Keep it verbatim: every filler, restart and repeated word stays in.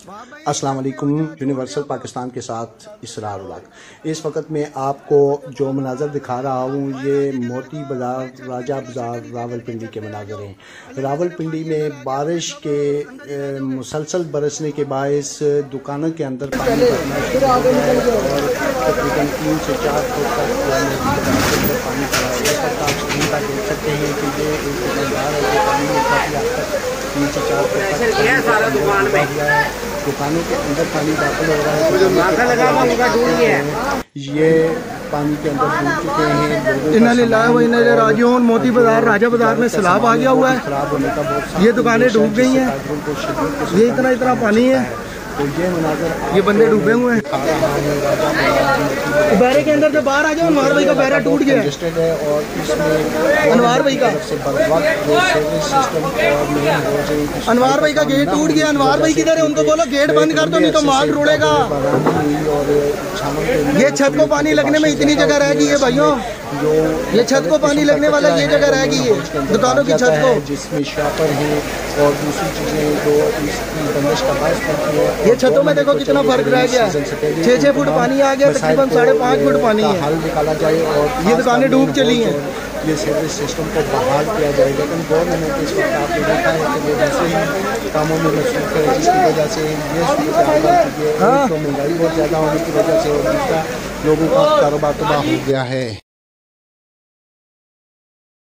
अस्सलाम वालेकुम। यूनिवर्सल पाकिस्तान के साथ इसरार उलग। इस वक्त मैं आपको जो मनाज़र दिखा रहा हूँ ये मोती बाज़ार, राजा बाज़ार, रावलपिंडी के मनाज़र हैं। रावलपिंडी में बारिश के मुसलसल बरसने के बायस दुकानों के अंदर पानी भरना शुरू हो गया है और तकरीबन तीन से चार फुट तक पानी भरा है। इस वक्त आप स्क्रीन पर देख सकते हैं कि ये एक दुकानदार है जो पानी में काफ़ी हद तक तीन से चार फुट तक सारा दुकान में दुकानों के अंदर पानी दाखिल हो रहा है। जो नाका लगा हुआ होगा डूब गया है, ये पानी के अंदर डूब चुके हैं। इन्ना लिल्लाह व इन्ना इलैहि राजिऊन। मोती बाजार, राजा बाजार में सैलाब आ गया हुआ है, खराब होने का बहुत, ये दुकानें डूब गई हैं, ये इतना इतना पानी है, तो ये मनाज़र ये बंदे डूबे हुए हैं। बैरे के अंदर से बाहर आ जाओ। अनवार भाई का बैरा टूट गया है और इसमें अनवार भाई का अनवार भाई का गेट टूट गया। अनवार भाई किधर है? उनको बोलो गेट बंद कर दो, नहीं तो माल रोड़ेगा। ये छत को पानी लगने में इतनी जगह रह गई है भाइयों, ये छत को पानी लगने वाला ये जगह रह गई है दुकानों की छत को, जिसमें शापर है और दूसरी चीजें जो इसकी बंदिश का बायस बनती है। ये छतों में देखो कितना फर्क रह गया, छः छः फुट पानी आ गया, तकरीबन साढ़े पाँच फुट पानी है। हल निकाला जाए और ये दुकानें डूब चली हैं, ये सीवरेज सिस्टम को बहाल किया जाए। लेकिन गवर्नमेंट इस वक्त आपने देखा है कि वो वैसे ही कामों में मसरूफ है, जिसकी वजह से ये सूरत तो महंगाई बहुत ज़्यादा होने की वजह से और दूसरा लोगों का कारोबार तबाह हो गया है।